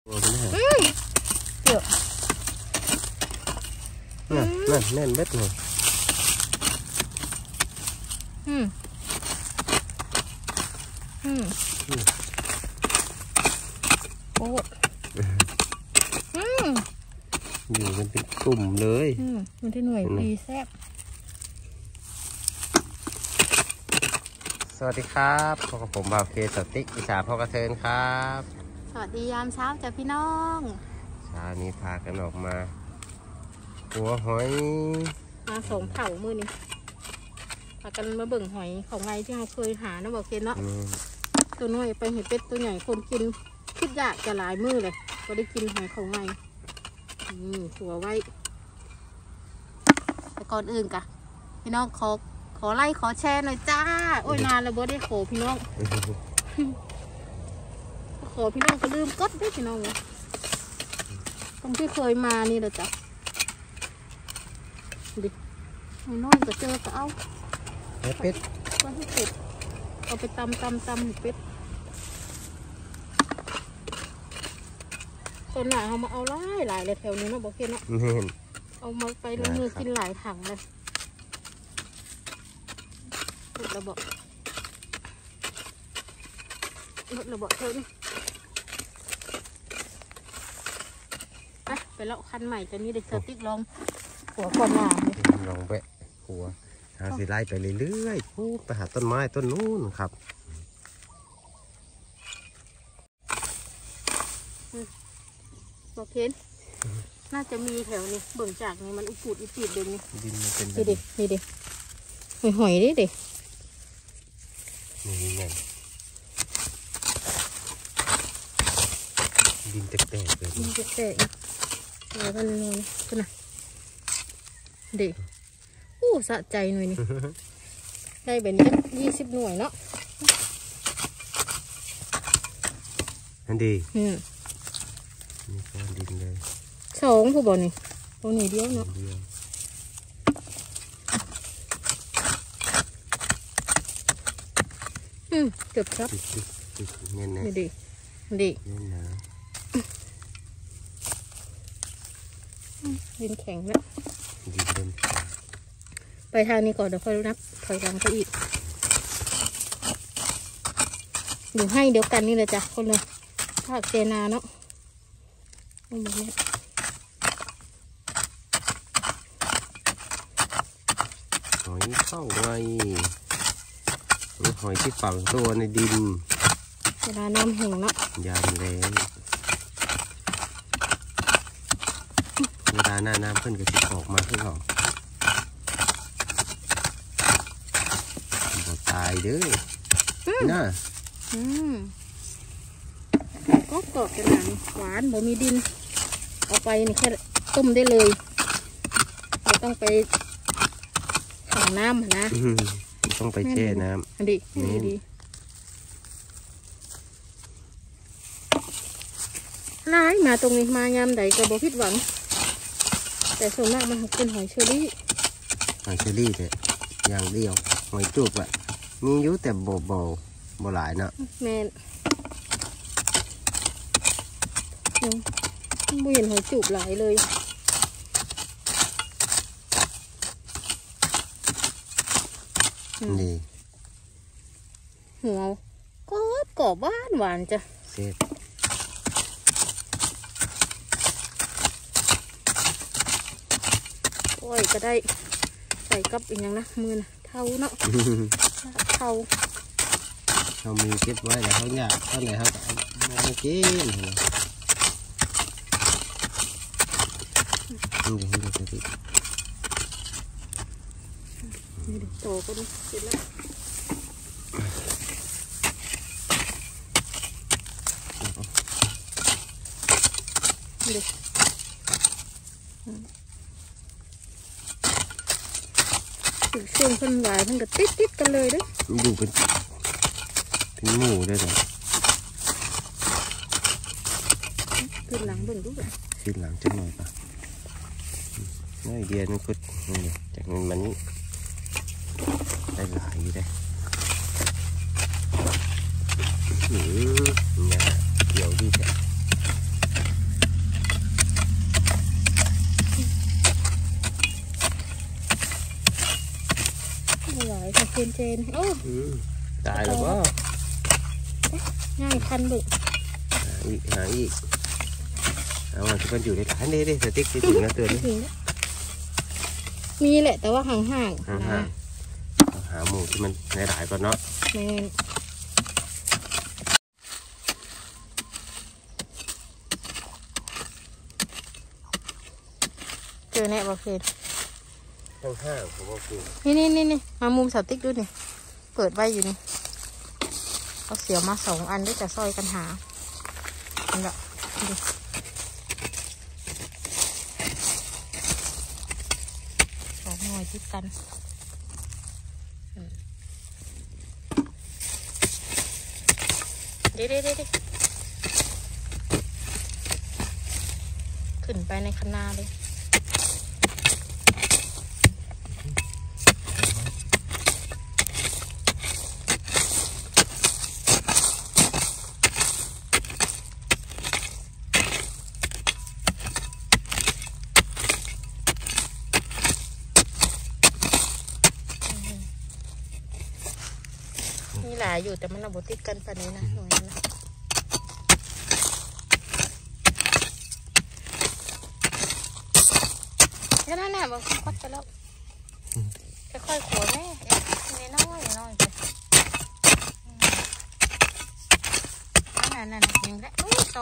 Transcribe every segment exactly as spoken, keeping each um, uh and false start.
เดี๋ยวนั่นนั่นแน่นเบ็ดเลยอืมอืมโอ้อืมอยู่กันเป็นกลุ่มเลยอืมมันได้หน่วยดีแซ่บสวัสดีครับพบกับผมบ่าวเคสติ๊กอีสานพ่อกระเทินครับสวัสดียามเช้าจ้ะพี่น้องเช้านี้พากันออกมาหัวหอยมาสองเผ่ามือนี่พากันมาเบิ่งหอยของไงที่เราเคยหานะบอกเคสเนาะตัวน้อยไปเห็นเป็ดตัวใหญ่คนกินคิดยากจะหลายมือเลยก็ได้กินหอยของไงอืมหัวไว้แต่ก่อนอื่นกะพี่น้องขอขอไล่ขอแชร์หน่อยจ้าโอ้ยนานแล้วบ่ได้ขอพี่น้องขอพี่น้องก็ลืมกดด้วยพี่น้องเลยตรงที่เคยมานี่เลยจ้ะดิน้อยก็เจอก็เอาเป็ดก็ให้เป็ดเอาไปตำตำตำเป็ดตอนหนาเขามาเอาหลายหลายเลยแถวนี้เนาะบอกเคนเนาะเอามาไปลงมือกินหลายถังเลยหมดระเบิดหมดระเบิดเท่านี้ไปเลาะคันใหม่ตอนนี้เด็กเซอร์ติ๊กลองหัวก่อนหนาลองแบะหัวหาสิไล่ไปเรื่อยๆไปหาต้นไม้ต้นนู้นครับบอกเคนน่าจะมีแถวนี้เบิ่งจากนี้มันอุปูดอุปีดเดินนี่ดินมันเป็นนี่ดินี่ดิหอยหอยดิดินี่ไงดินแตกๆเลยดินแตกๆอะไรกันนี่กันนะดิโอ้สะใจหน่อยนี่ได้แบบนี้ยี่สิบหน่วยเนาะนั่นดีอืมนี่ก้อนดินเลยสองผู้บ่นี่ตัวนี้เดียวเนาะอืมเกือบครับเนี่ยนะดีดีเนี่ยนะดินแข็งแล้วดินเป็นไปทางนี้ก่อนเดี๋ยวค่อยนับถอยหลังไปอีกอยู่ให้เดียวกันนี่เลยจ้ะคนเลยภาคเจนาเนาะแบบนี้หอยเข้าไงหอยที่ฝังตัวในดินเวลาน้ำแห้งเนาะยามแล้งเวลาหน้าน้ำเพิ่นก็จะออกมาขึ้นหรอบ่ตายเด้อน่าก็กรอบขนาดหวานบ่มีดินเอาไปนี่แค่ต้มได้เลยไม่ต้องไปถังน้ำนะต้องไปแช่น้ำดีดีดีร้ายมาตรงนี้มายามใดก็บ่ผิดหวังแต่ส่วนมากมันเป็นหอยเชอรี่หอยเชอรี่แต่อย่างเดียวหอยจูบอะมีอยู่แต่โบโบโบหลายเนาะแมนไม่เห็นหอยจูบหลายเลยนี่หัวก็กรอบบ้านหวานจ้ะเสร็จโอ้ยก็ได้ใส่กับอีกอย่างนะมือนะเท่าเนาะเท่าเขามีเก็บไว้แล้วเขาอยากเท่าไหร่เขาไม่กินนี่เห็นดูสินี่ดิโตก็ดูเสร็จแล้วนี่ดิถึงช่วงพันหวายมันก็ติดติดกันเลยด้วยดูเป็นเป็นหมูได้หรอขึ้นหลังเบิ่งดูแบบขึ้นหลังจังหน่อยป่ะน้อยเดียวนึงก็จากนั้นมันได้หลายได้หือเนี่ยเดี๋ยวดีแค่นโอ้ตายแล้วก็ง่ายคันเบึกหาอีกหาอีกเอาที่มันอยู่ในฐานนี้ดิสติ๊กที่ถึงแล้วเตือนนี่มีแหละแต่ว่าห่างๆห่านะงๆหาหมูที่มันหลายๆก่อนเนาะแม่นเจอแน่บอกเคนห่างๆผมว่าคือนี่นี่นี่นี่มามุมสติ๊กดูนี่เปิดไว้อยู่นี่เอาเสียวมาสองอันด้วยจะซอยกันหานี่แหละดูสองหน่วยติดกันเดี๋ยวเดี๋ยวเดี๋ยวขึ้นไปในคันนาเลยมีหลายอยู่แต่มันเอาบติดกันปานนี้นะหน่อยนะแค่นั้นแหละมันควัดไปแล้วค่อยๆขวดแม่เอ็น้อยน้อยไปนั่นนั่นยิงแล้วอุ้ยโต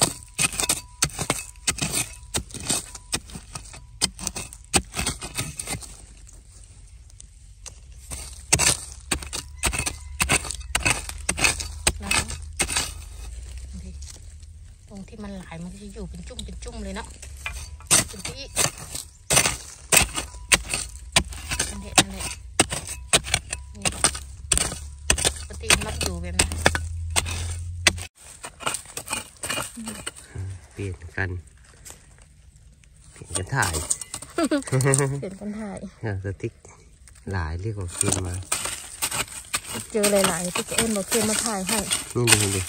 ตรงที่มันหลายมันจะอยู่เป็นจุ่มเป็นจุ่มเลยเนาะเป็นที่อันเด็ดอันเด็ดนี่ปกติมันอยู่แบบนี้เปลี่ยนกันเปลี่ยนกันถ่ายเปลี่ยนกันถ่ายสติ๊กหลายเรียกว่าขึ้นมาเจอหลายๆที่จะเอ็นบอกเคียนมาถ่ายให้นี่ดูดิ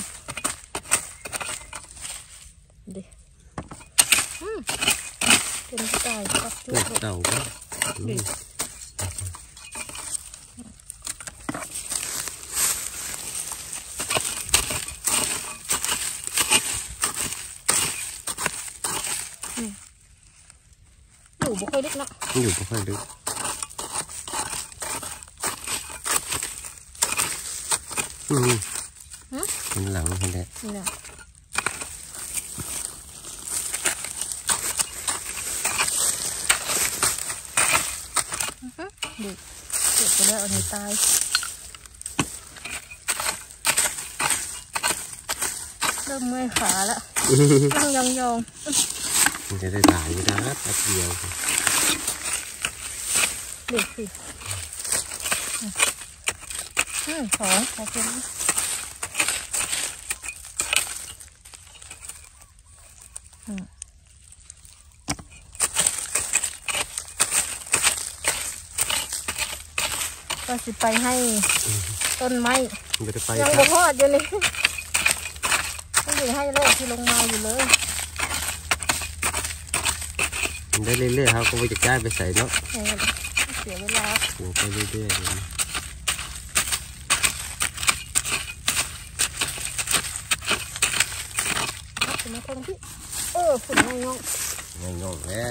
ดิอืมเป็นกระต่ายปักจุตัวกเต่าก็นี่อยู่บ่ค่อยลึกเนาะอยู่ไม่ค่อยลึกอืมมันหลังมันแหละนี่นะดิเจ็บไปแล้วอันนี้ตายเริ่มเมื่อยขาแล้วนั่งยองๆมันจะได้หลายอยู่นะแป๊บเดียวเด็กสิอืมสองโอเคอืมก็สิไปให้ต้นไม้มันจะไปยังครับ่บพอดอยู่นี่ต้องอยู่ให้โลกที่ลงมาอยู่เลยมันได้เรื่อยๆครับก็ไปจะย้ายไปใส่เนาะเออเสียเวลาปลูกไปเรื่อยๆเลยถึงมาคนที่เออฝุ่นงงงไม่งงแล้ว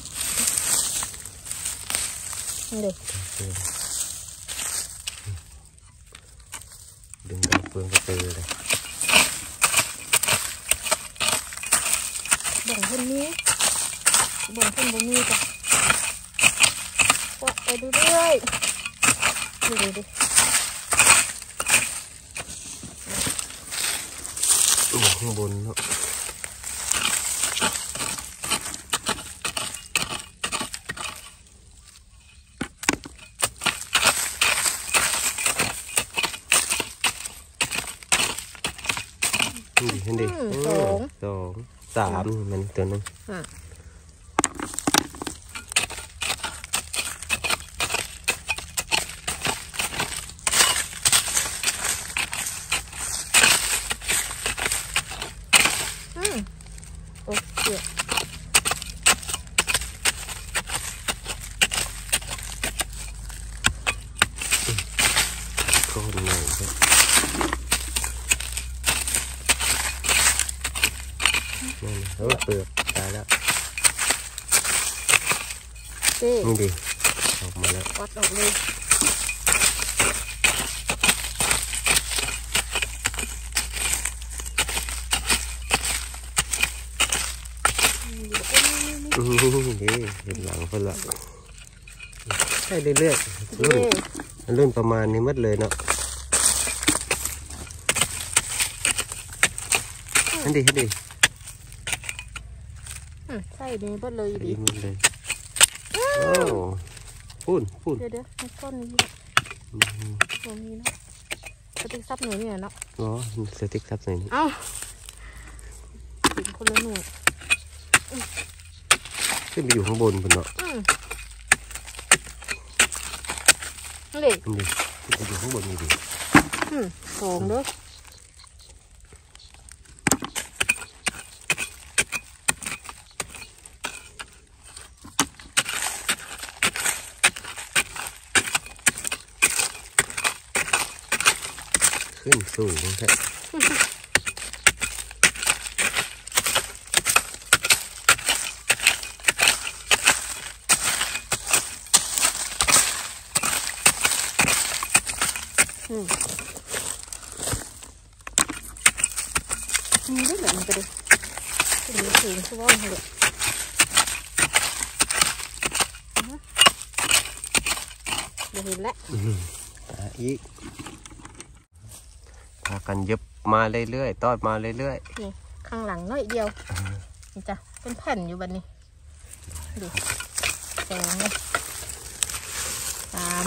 เด็กดึงดาวเฟืองกระตือเลยบ่งคนนี้บ่งคนบ่มีจ้ะว่าไปดูด้วยดูดิดิข้างบนเนาะนี่เห็นดิสองสองสามมันตัวนึงอ่ะอืมโอเคนี่โอ้เปลือกตายแล้วเจ๊นี่ดิออกมาแล้ววัดออกเลยอืมดีเห็นหลังเพิ่นละใช่เรื่อยๆรุ่นรุ่นประมาณนี้มัดเลยเนาะอันดีอันดีใช่ดีเบิดเลยดีดีมัดเลยโอ้พูนพูนเดี๋ยวเดี๋ยวในต้นนี้ตรงนี้เนาะสติ๊กซับหนูเนี่ยเนาะอ๋อสติ๊กซับใส่นี่เอ้าถึงคนละหนูขึ้นไปอยู่ข้างบนบนเนาะอืมนั่นเด็กนี่ดิขึ้นไปอยู่ข้างบนนี่ดิอืมสองเด้อขึ้นสูงแท้อืมมีได้แบบนี้ไปเลยเป็นถึงชั่วโมงเลยเดี๋ยวเห็นแล้วอ่ะอีกพากันเย็บมาเรื่อยๆตอดมาเรื่อยนี่ข้างหลังน้อยเดียวนี่จ้ะเป็นแผ่นอยู่บันนี้ดูสองเลยสาม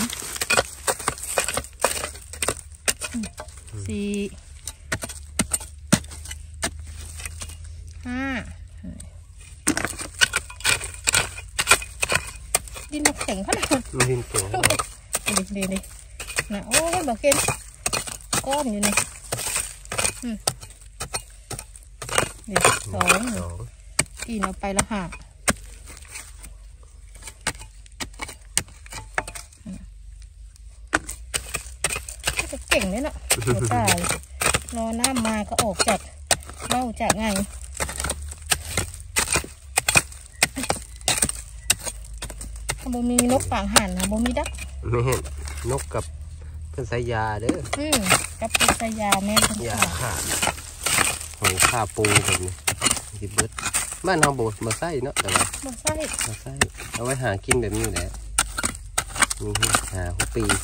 สี่ห้าดินมาแข็งขนาดๆมันดินเก่งดิดิดินะโอ้ยบอกเกนก้อนอยู่นี่อืมเดี๋ยวสองสองกินเอาไปแล้วค่ะจะเก่งเนี่ยเนาะหัวตายรอน้ำมาก็ออกจากเล่าจากไงบ่มีนกปางห่านนะบ่มีดักไม่เห็นนกกับเพิ่นใส่ยาเด้ออืมกับปิศยาแม่เป็นยาข่าวขาดหอยข้าปูแบบนี้กินเบิดบ้านเฮาบ่มาใส่เนาะแต่ว่าบ่ใช่มาใส่เอาไว้หากินแบบนี้แหละนี่หาหัวปี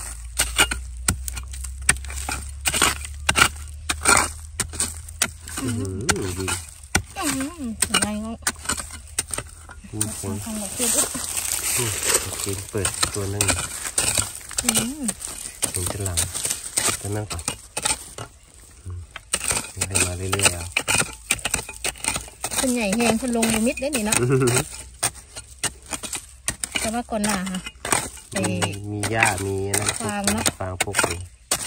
อือหือดีอืมอะไรเนาะดีเสียงทางบอกเพื่อนอุ๊ยอืมโอเคเปิดตัวหนึงอืมเห็นจะหลังจะนั่งก่อนอืมให้มาเรื่อยๆเอาคนใหญ่แหงคนลงอยู่มิดได้นี่เนาะแต่ว่าก่อนหน้าค่ะไปมีมีหญ้ามีอะไรฟางเนอะฟางพวกนี้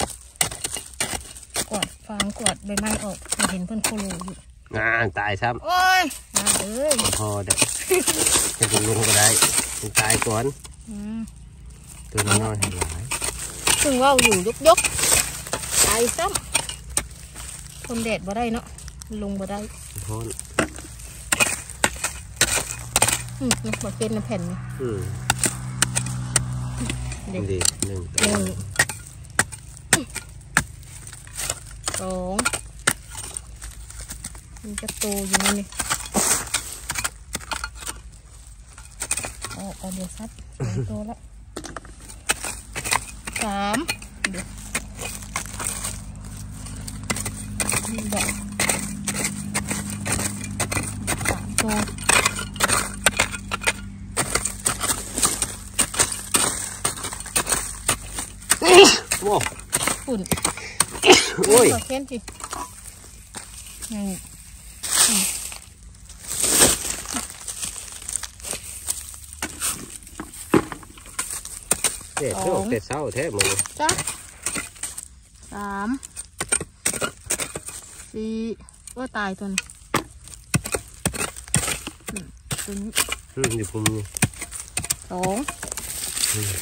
กวาดฟางกวาดใบไม้ออกเห็นเพื่อนโคโลอยู่งานตายซ้โอ้ยมาเอ้ยำพอเด็กจะเป็นลุงก็ได้มันตายก่อนอืมตัวน้อยๆให้หลายซึ่งว่าวอยู่ยกยกตายซ้ำทนแดดบ่ได้เนาะลงบ่ได้โพ้นอืมนี่บอกเป็นน้ำแผ่นนี่อืมเด็กดีหนึ่งหนึ่งสองมีกระตูอยู่นี่นี่เอาเอาเดี๋ยวซัดสองตัวละสามเดี๋ยวนี่แบบสามตัวโอ้ฝุ่นโอ้ยขอเค้นสินี่เด็ดเท่าเด็ดเศร้าแท้หมดเลยจ้ะสามสี่ก็ตายตัวนี้อืมตัวนี้อืมอยู่พุ่มนี่สองอืม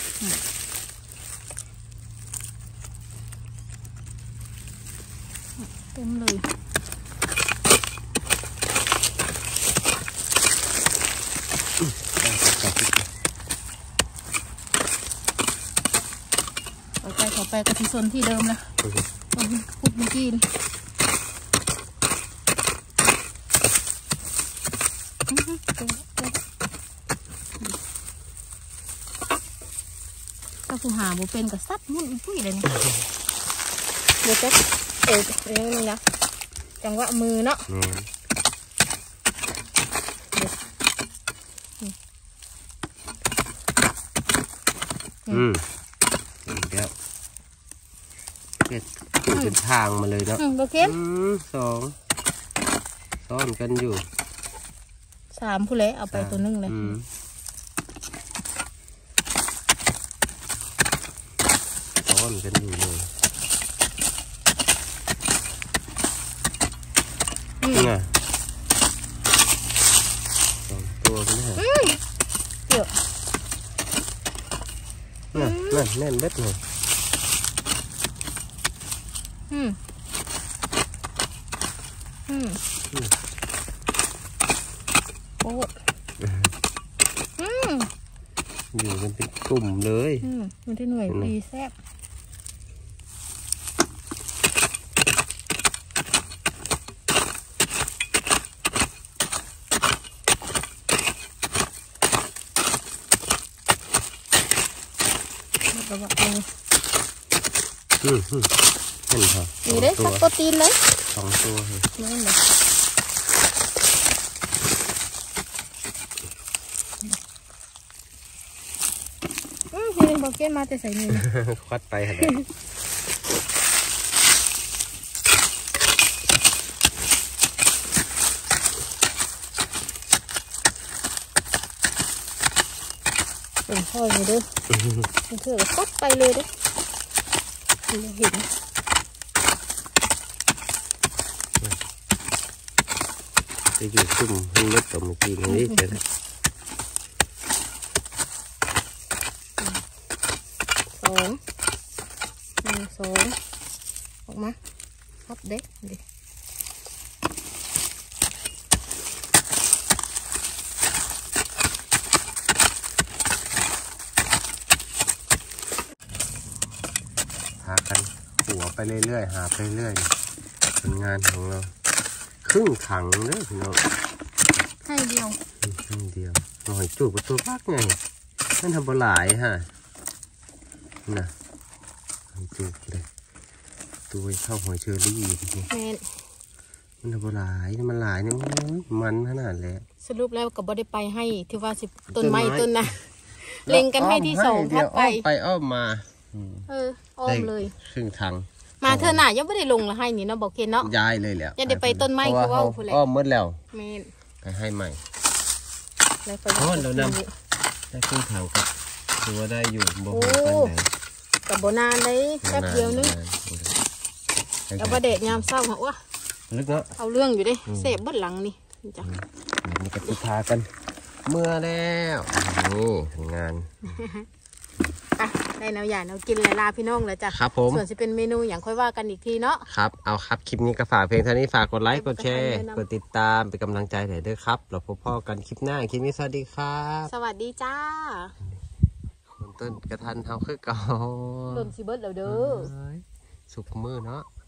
เต็มเลยกระติซนที่เดิมนะขุดเมื่อกี้นี่ถ้าผู้หาบุเป็นกับซัดมุ่นปุ้ยเลยนี่เดี๋ยวจะเออเรื่องนึงนะจังหวะมือเนาะอืมเดี๋ยวเป็ดเป็นทางมาเลยเนาะอืมโอเคสองซ้อนกันอยู่สามผู้เละเอาไปตัวนึงเลยซ้อนกันอยู่เลยนี่ไงสองตัวกันแน่เดี๋ยวนั่นนั่นแน่นเบ็ดเลยอืมอืมโอ้อืมอยู่กันเป็นกลุ่มเลยอืมมันที่หน่วยปีแซ่บระวังเองอืมอืมเห็นค่ะนี่ได้สักโปรตีนเลยสองตัวเลยนั่นเลยอืมเห็นบอกเก็ตมาแต่ใส่นี่ควัดไปค่ะเป็นพ่ออยู่ด้วยเป็นเถื่อนก็ไปเลยด้วยเห็นจะอยู่ซุ่มให้เล็กกับเมื่อกี้นี้เจอสองหนึ่งสองออกมาพับเด็กดิหากันหัวไปเรื่อยๆหาไปเรื่อยผลงานของเราครึ่งถังเด้อพี่น้องให้เดียวให้เดียวหอยจูบกับตัวพักไงนั่นทำปลาไหลฮะน่ะหอยจูบเลยตัวเข้าหอยเชอรี่จริงๆมันทำปลาไหลนี่มันหลายนี่มันขนาดแล้วสรุปแล้วก็บ่ได้ไปให้ที่ว่าสิบต้นไม้ต้นนะเล็งกันให้ที่สองทับไปไปอ้อมมาเอออ้อมเลยครึ่งถังมาเธอหน่ายังไม่ได้ลงละให้นี่เนาะบอกเคนเนาะย้ายเลยแล้วยังได้ไปต้นไม้คือว่าผู้เล่อ้อมมืดแล้วเมนไปให้ใหม่เพราะเรานำได้ครึ่งถังกับถือว่าได้อยู่บ่ปานไหนกับโบนานได้แป๊บเดียวนึงแล้วประเด็ดยามเศร้าเหรอวะลึกเนาะเอาเรื่องอยู่ดิเสพบดหลังนี่จ้ะมีกระตุกพากันเมื่อแล้วนี่งานได้แนวใหญ่แนวกินเลยลาพี่น้องเลยจ้ะครับผมส่วนจะเป็นเมนูอย่างค่อยว่ากันอีกทีเนาะครับเอาครับคลิปนี้ก็ฝากเพลงเท่านี้ฝากกดไลค์กดแชร์กดติดตามเป็นกำลังใจให้ด้วยครับเราพบพ่อกันคลิปหน้าคลิปนี้สวัสดีครับสวัสดีจ้าคนต้นกระทันเฮาคือเก่าต้นซีเบิร์ดเด้อสุกมือเนาะ